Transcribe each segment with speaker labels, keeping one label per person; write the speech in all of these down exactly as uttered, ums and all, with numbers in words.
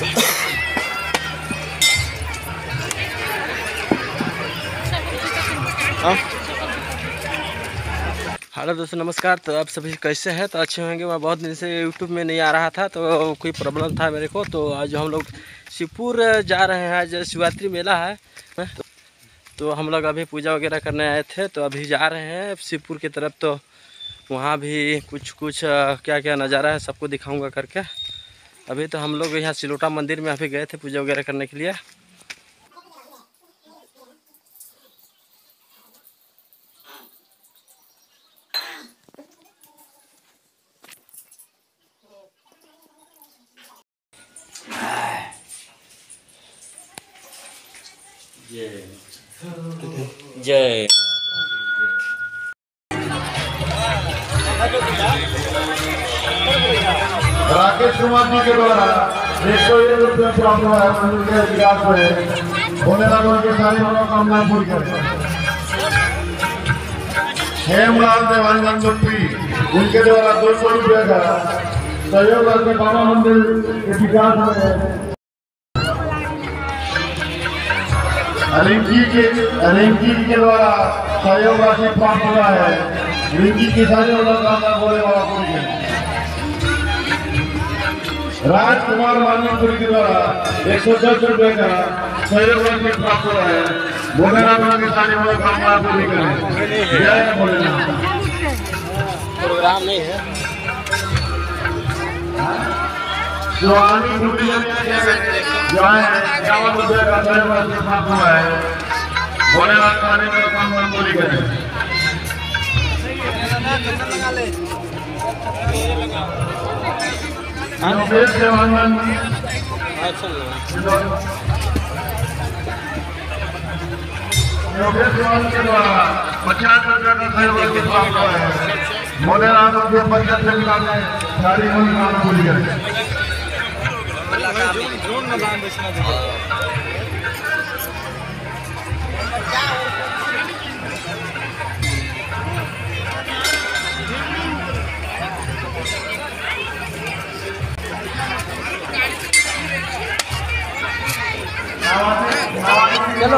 Speaker 1: Hello दोस्तों, नमस्कार। तो आप सभी कैसे हैं? तो अच्छे होंगे। मैं बहुत दिन से यूट्यूब में नहीं आ रहा था, तो कोई प्रॉब्लम था मेरे को। तो आज हम लोग शिवपुर जा रहे हैं। आज शिवरात्रि मेला है, तो, तो हम लोग अभी पूजा वगैरह करने आए थे, तो अभी जा रहे हैं शिवपुर की तरफ। तो वहाँ भी कुछ कुछ क्या क्या नज़ारा है सबको दिखाऊंगा करके। अभी तो हम लोग यहाँ सिलोटा मंदिर में अभी गए थे पूजा वगैरह करने के लिए। जय जय
Speaker 2: राकेश कुमार जी के द्वारा एक सौ एक रुपये प्राप्त हुआ है। मंदिर के विकास में होने वालों की सारी मनोकामनाएं पूरी करें। हेमलाल देवानंद चौधरी उनके द्वारा दो सौ रुपये का सहयोग करके बाबा मंदिर के विकास में रिंकी के रिंकी के द्वारा सहयोग राशि प्राप्त हुआ है। रिंकी की सारी मनोकामना बोले वाला पूरी करें। राजकुमार मानपुरी के द्वारा एक सौ दस रुपये का सहयोग राशि प्राप्त हुआ है। भोलेनाथ की सारी मनोकामना पूरी करें। जय भोलेनाथ।
Speaker 1: प्रोग्राम नहीं है।
Speaker 2: सुहानी गुड़ी जो है इक्यावन रुपये का सहयोग राशि प्राप्त हुआ है। भोलेनाथ सारी मनोकामना पूरी करें। योगेश देवानंद योगेश देवानंद के द्वारा पचास रुपये का सहयोग राशि प्राप्त हुआ है। भोलेनाथ के बजट से निकालने सारी मनोकामना पूरी करें।
Speaker 1: चलो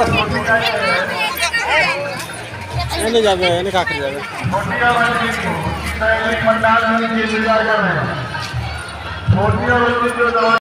Speaker 1: एने जाबे एने का कर जाबे
Speaker 2: मोटिया वाली पंडाल में के लिए जा रहे हैं। मोटिया वाली जो